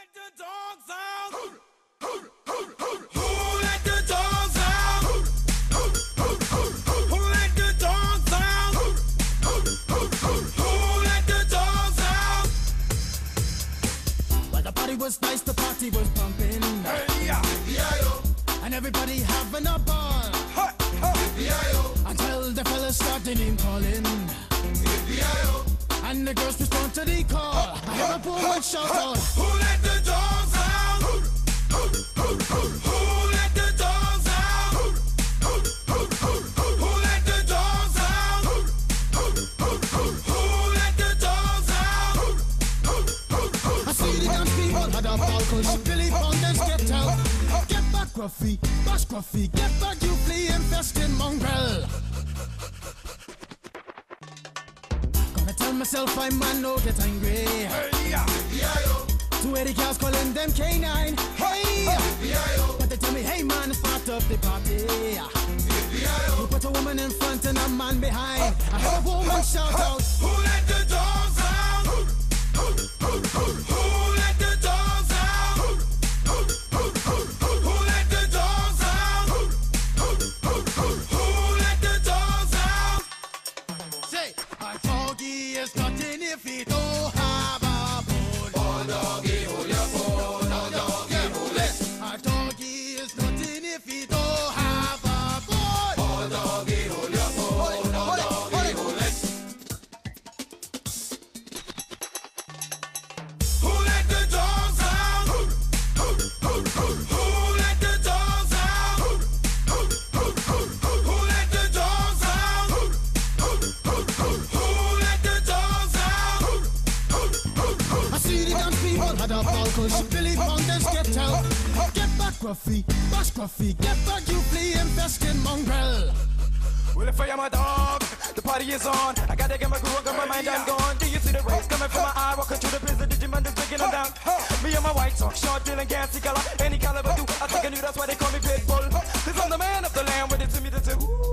let the dogs out? Who let the dogs out? Who let the dogs out? Who let the dogs out? Well, the party was nice, the party was pumping, Hey, yeah. and everybody having a ball. Ha, ha. Until the fellas started name calling, and the girls respond to the call. I hear a woman shout out, Who let the dogs out? Who let the dogs out? Who let the dogs out? Who let the dogs out? I see the dance people had a ball, cause Billy Fountains get out. Get back, Gruffy, bash Gruffy, get back, you flea infested mongrel. Gonna tell myself I man no get angry. Hey, yeah. 280 cows calling them K9. Hey! But they tell me, hey man, it's part of the party. You put a woman in front and a man behind. I heard a woman shout out, Who let the dogs out? Who let the dogs out? Who let the dogs out? Who let the dogs out? say, a doggy is nothing if he don't have a bone. Oh, doggy, hold your phone. Oh, doggy, hold it. A doggy is nothing if he don't have a bone. Oh, doggy, hold your phone. Oh, doggy, hold it. Who let the dogs out? Who let the dogs out? Who let the dogs out? Who let the dogs out? I see the dance people had a ball, cause Billy Fountains get out. Get back, Gruffy, bash Gruffy, get back, you flea infested mongrel. Well, if I am a dog, the party is on. I gotta get my groove on, got my mind, I'm gone. Do you see the rays coming from my eye? Walking through the prison, Digimon is breaking them down. Me and my white talk, short, dealing, gassy color. Any caliber do, I think I knew that's why they call me Pitbull. Cause I'm the man of the land, with it to me to do.